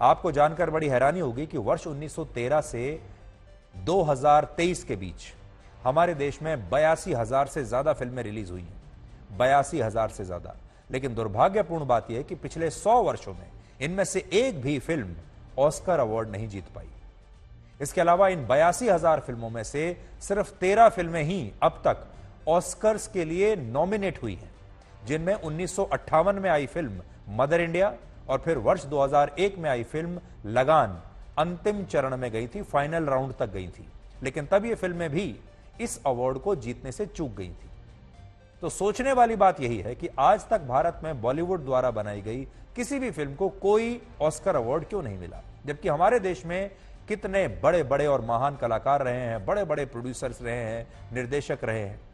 आपको जानकर बड़ी हैरानी होगी कि वर्ष 1913 से 2023 के बीच हमारे देश में 82,000 से ज्यादा फिल्में रिलीज हुई हैं, 82,000 से ज्यादा। लेकिन दुर्भाग्यपूर्ण बात यह है कि पिछले 100 वर्षों में इनमें से एक भी फिल्म ऑस्कर अवार्ड नहीं जीत पाई। इसके अलावा इन 82,000 फिल्मों में से सिर्फ 13 फिल्में ही अब तक ऑस्कर्स के लिए नॉमिनेट हुई हैं, जिनमें 1958 में आई फिल्म मदर इंडिया और फिर वर्ष 2001 में आई फिल्म लगान अंतिम चरण में गई थी, फाइनल राउंड तक गई थी। लेकिन तब ये फिल्में भी इस अवार्ड को जीतने से चूक गई थी। तो सोचने वाली बात यही है कि आज तक भारत में बॉलीवुड द्वारा बनाई गई किसी भी फिल्म को कोई ऑस्कर अवार्ड क्यों नहीं मिला, जबकि हमारे देश में कितने बड़े बड़े और महान कलाकार रहे हैं, बड़े बड़े प्रोड्यूसर्स रहे हैं, निर्देशक रहे हैं।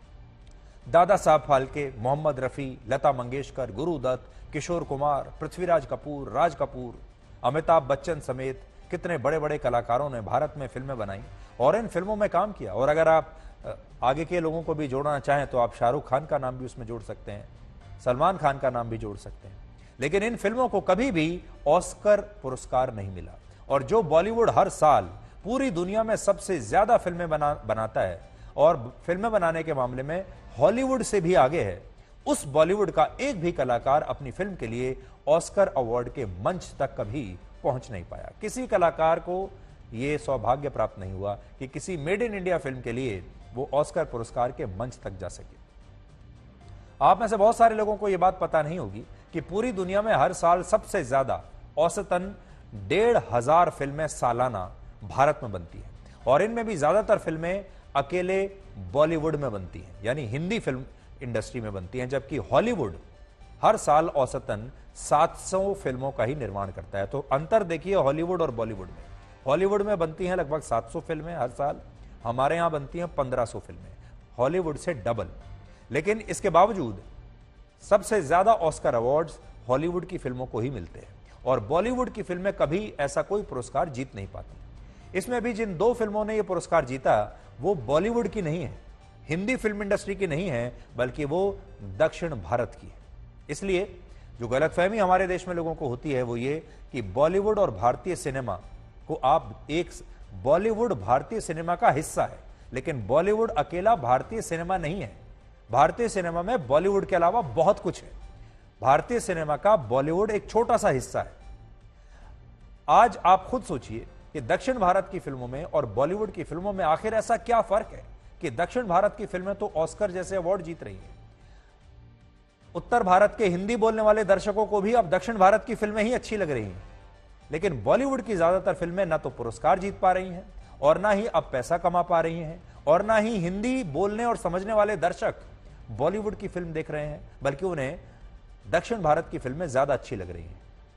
दादा साहब फाल्के, मोहम्मद रफी, लता मंगेशकर, गुरुदत्त, किशोर कुमार, पृथ्वीराज कपूर, राज कपूर, अमिताभ बच्चन समेत कितने बड़े बड़े कलाकारों ने भारत में फिल्में बनाई और इन फिल्मों में काम किया। और अगर आप आगे के लोगों को भी जोड़ना चाहें तो आप शाहरुख खान का नाम भी उसमें जोड़ सकते हैं, सलमान खान का नाम भी जोड़ सकते हैं। लेकिन इन फिल्मों को कभी भी ऑस्कर पुरस्कार नहीं मिला। और जो बॉलीवुड हर साल पूरी दुनिया में सबसे ज्यादा फिल्में बनाता है और फिल्में बनाने के मामले में हॉलीवुड से भी आगे है, उस बॉलीवुड का एक भी कलाकार अपनी फिल्म के लिए ऑस्कर अवार्ड के मंच तक कभी पहुंच नहीं पाया। किसी कलाकार को यह सौभाग्य प्राप्त नहीं हुआ कि किसी मेड इन इंडिया फिल्म के लिए वो ऑस्कर पुरस्कार के मंच तक जा सके। आप में से बहुत सारे लोगों को यह बात पता नहीं होगी कि पूरी दुनिया में हर साल सबसे ज्यादा औसतन 1,500 फिल्में सालाना भारत में बनती हैं और इनमें भी ज्यादातर फिल्में अकेले बॉलीवुड में बनती हैं, यानी हिंदी फिल्म इंडस्ट्री में बनती हैं, जबकि हॉलीवुड हर साल औसतन 700 फिल्मों का ही निर्माण करता है। तो अंतर देखिए हॉलीवुड और बॉलीवुड में। हॉलीवुड में बनती हैं लगभग 700 फिल्में हर साल, हमारे यहां बनती हैं 1500 फिल्में, हॉलीवुड से डबल। लेकिन इसके बावजूद सबसे ज्यादा ऑस्कर अवार्ड्स हॉलीवुड की फिल्मों को ही मिलते हैं और बॉलीवुड की फिल्में कभी ऐसा कोई पुरस्कार जीत नहीं पाती। इसमें भी जिन 2 फिल्मों ने यह पुरस्कार जीता वो बॉलीवुड की नहीं है, हिंदी फिल्म इंडस्ट्री की नहीं है, बल्कि वो दक्षिण भारत की है। इसलिए जो गलतफहमी हमारे देश में लोगों को होती है वो ये कि बॉलीवुड और भारतीय सिनेमा को आप एक बॉलीवुड भारतीय सिनेमा का हिस्सा है, लेकिन बॉलीवुड अकेला भारतीय सिनेमा नहीं है। भारतीय सिनेमा में बॉलीवुड के अलावा बहुत कुछ है। भारतीय सिनेमा का बॉलीवुड एक छोटा सा हिस्सा है। आज आप खुद सोचिए कि दक्षिण भारत की फिल्मों में और बॉलीवुड की फिल्मों में आखिर ऐसा क्या फर्क है कि दक्षिण भारत की फिल्में तो ऑस्कर जैसे अवार्ड जीत रही हैं। उत्तर भारत के हिंदी बोलने वाले दर्शकों को भी अब दक्षिण भारत की फिल्में ही अच्छी लग रही हैं, लेकिन बॉलीवुड की ज्यादातर फिल्में ना तो पुरस्कार जीत पा रही हैं और ना ही अब पैसा कमा पा रही हैं और ना ही हिंदी बोलने और समझने वाले दर्शक बॉलीवुड की फिल्म देख रहे हैं, बल्कि उन्हें दक्षिण भारत की फिल्में ज्यादा अच्छी लग रही हैं।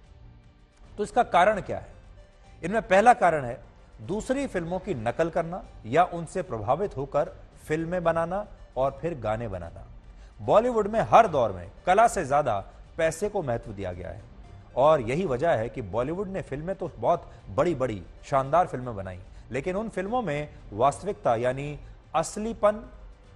तो इसका कारण क्या है? इनमें पहला कारण है दूसरी फिल्मों की नकल करना या उनसे प्रभावित होकर फिल्में बनाना और फिर गाने बनाना। बॉलीवुड में हर दौर में कला से ज्यादा पैसे को महत्व दिया गया है और यही वजह है कि बॉलीवुड ने फिल्में तो बहुत बड़ी बड़ी शानदार फिल्में बनाई, लेकिन उन फिल्मों में वास्तविकता यानी असलीपन,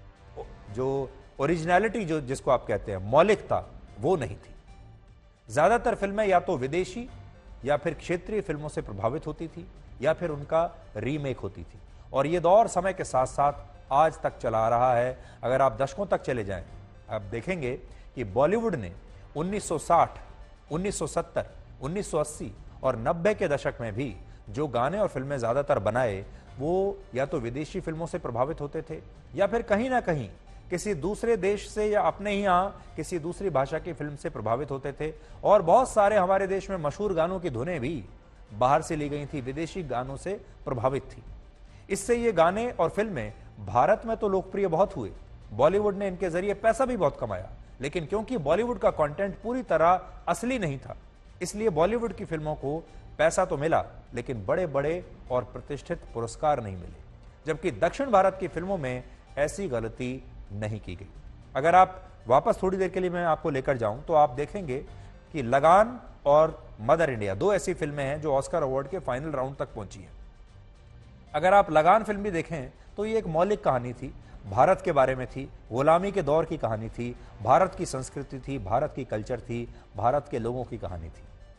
जो ओरिजिनलिटी जो जिसको आप कहते हैं मौलिकता, वो नहीं थी। ज्यादातर फिल्में या तो विदेशी या फिर क्षेत्रीय फिल्मों से प्रभावित होती थी या फिर उनका रीमेक होती थी और यह दौर समय के साथ साथ आज तक चला आ रहा है। अगर आप दशकों तक चले जाएं, आप देखेंगे कि बॉलीवुड ने 1960, 1970, 1980 और 90 के दशक में भी जो गाने और फिल्में ज्यादातर बनाए वो या तो विदेशी फिल्मों से प्रभावित होते थे या फिर कहीं ना कहीं किसी दूसरे देश से या अपने ही यहाँ किसी दूसरी भाषा की फिल्म से प्रभावित होते थे। और बहुत सारे हमारे देश में मशहूर गानों की धुनें भी बाहर से ली गई थी, विदेशी गानों से प्रभावित थी। इससे ये गाने और फिल्में भारत में तो लोकप्रिय बहुत हुए, बॉलीवुड ने इनके जरिए पैसा भी बहुत कमाया, लेकिन क्योंकि बॉलीवुड का कंटेंट पूरी तरह असली नहीं था, इसलिए बॉलीवुड की फिल्मों को पैसा तो मिला लेकिन बड़े बड़े और प्रतिष्ठित पुरस्कार नहीं मिले, जबकि दक्षिण भारत की फिल्मों में ऐसी गलती नहीं की गई। अगर आप वापस थोड़ी देर के लिए मैं आपको लेकर जाऊं तो आप देखेंगे कि लगान और मदर इंडिया 2 ऐसी फिल्में हैं जो ऑस्कर अवार्ड के फाइनल राउंड तक पहुंची हैं। अगर आप लगान फिल्म भी देखें तो ये एक मौलिक कहानी थी, भारत के बारे में थी, गुलामी के दौर की कहानी थी, भारत की संस्कृति थी, भारत की कल्चर थी, भारत के लोगों की कहानी थी।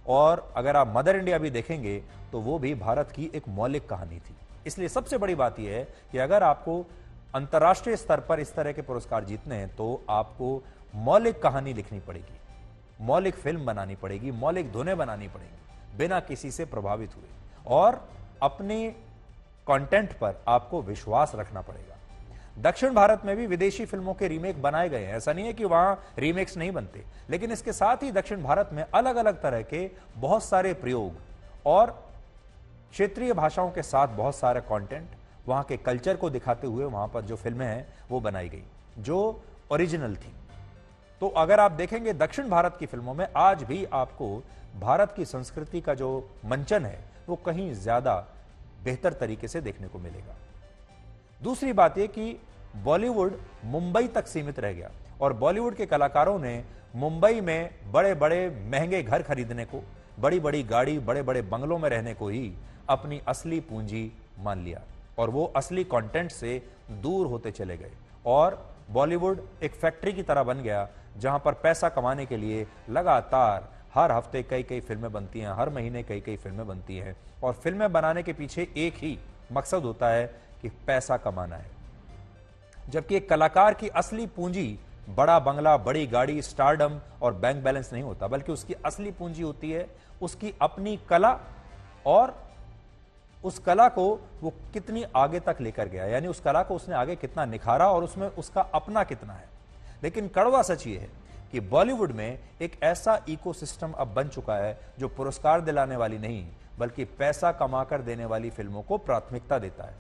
और अगर आप मदर इंडिया भी देखेंगे तो वो भी भारत की एक मौलिक कहानी थी। इसलिए सबसे बड़ी बात यह है कि अगर आपको अंतर्राष्ट्रीय स्तर पर इस तरह के पुरस्कार जीतने हैं तो आपको मौलिक कहानी लिखनी पड़ेगी, मौलिक फिल्म बनानी पड़ेगी, मौलिक धुनें बनानी पड़ेंगी बिना किसी से प्रभावित हुए, और अपने कंटेंट पर आपको विश्वास रखना पड़ेगा। दक्षिण भारत में भी विदेशी फिल्मों के रीमेक बनाए गए हैं, ऐसा नहीं है कि वहां रीमेक्स नहीं बनते, लेकिन इसके साथ ही दक्षिण भारत में अलग अलग तरह के बहुत सारे प्रयोग और क्षेत्रीय भाषाओं के साथ बहुत सारा कंटेंट, वहां के कल्चर को दिखाते हुए वहां पर जो फिल्में हैं वो बनाई गई जो ओरिजिनल थी। तो अगर आप देखेंगे दक्षिण भारत की फिल्मों में आज भी आपको भारत की संस्कृति का जो मंचन है वो कहीं ज्यादा बेहतर तरीके से देखने को मिलेगा। दूसरी बात यह कि बॉलीवुड मुंबई तक सीमित रह गया और बॉलीवुड के कलाकारों ने मुंबई में बड़े बड़े महंगे घर खरीदने को, बड़ी बड़ी गाड़ी, बड़े बड़े बंगलों में रहने को ही अपनी असली पूंजी मान लिया और वो असली कंटेंट से दूर होते चले गए और बॉलीवुड एक फैक्ट्री की तरह बन गया जहां पर पैसा कमाने के लिए लगातार हर हफ्ते कई कई फिल्में बनती हैं, हर महीने कई कई फिल्में बनती हैं और फिल्में बनाने के पीछे एक ही मकसद होता है कि पैसा कमाना है। जबकि एक कलाकार की असली पूंजी बड़ा बंगला, बड़ी गाड़ी, स्टारडम और बैंक बैलेंस नहीं होता, बल्कि उसकी असली पूंजी होती है उसकी अपनी कला और उस कला को वो कितनी आगे तक लेकर गया, यानी उस कला को उसने आगे कितना निखारा और उसमें उसका अपना कितना है। लेकिन कड़वा सच ये है कि बॉलीवुड में एक ऐसा इकोसिस्टम अब बन चुका है जो पुरस्कार दिलाने वाली नहीं बल्कि पैसा कमाकर देने वाली फिल्मों को प्राथमिकता देता है।